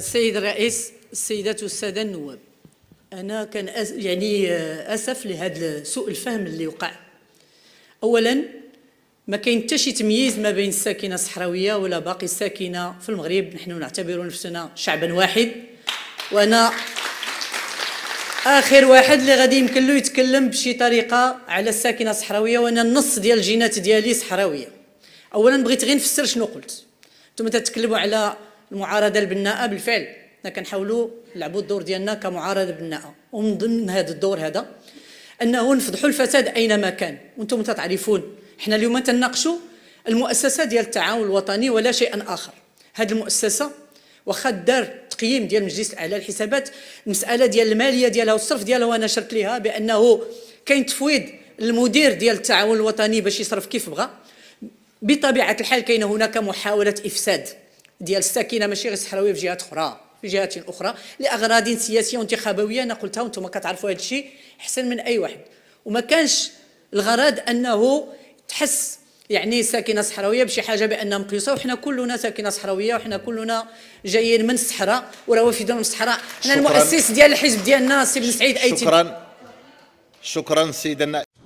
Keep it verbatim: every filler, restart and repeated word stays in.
السيد الرئيس، السيدات والسادة النواب، أنا كان أس يعني أسف لهذا سوء الفهم اللي وقع. أولاً ما كاين حتى شي تمييز ما بين الساكنة الصحراوية ولا باقي الساكنة في المغرب، نحن نعتبر نفسنا شعباً واحد، وأنا آخر واحد اللي غادي يمكن له يتكلم بشي طريقة على الساكنة الصحراوية، وأنا النص ديال الجينات ديالي صحراوية. أولاً بغيت غير نفسر شنو قلت. انتم تتكلموا على المعارضة البناءة، بالفعل حنا كنحاولوا نلعبوا الدور ديالنا كمعارضة بناءة، ومن ضمن هذا الدور هذا أنه نفضحوا الفساد أينما كان. وانتم تعرفون حنا اليوم تناقشوا المؤسسة ديال التعاون الوطني ولا شيء آخر. هذه المؤسسة واخا دار تقييم ديال المجلس الاعلى للحسابات، المساله ديال الماليه ديالها والصرف ديالها، وانا شرت ليها بانه كاين تفويض المدير ديال التعاون الوطني باش يصرف كيف بغى. بطبيعه الحال كاين هناك محاوله افساد ديال الساكنه، ماشي غير الصحراويه، في جهات اخرى في جهات اخرى لاغراض سياسيه وانتخابويه. انا قلتها وانتم كتعرفوا هذا الشيء احسن من اي واحد، وما كانش الغرض انه تحس يعني ساكنه صحراويه بشي حاجه بانها مقيوسه، وحنا كلنا ساكنه صحراويه، وحنا كلنا جايين من الصحراء ولا وافدون من الصحراء. حنا المؤسس ديال الحزب ديالنا سي بن سعيد ايتي. شكرا شكرا سيدنا.